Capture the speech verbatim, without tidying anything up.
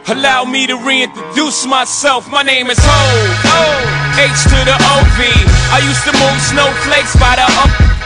Allow me to reintroduce myself. My name is Ho, O, H to the O V. I used to move snowflakes by the up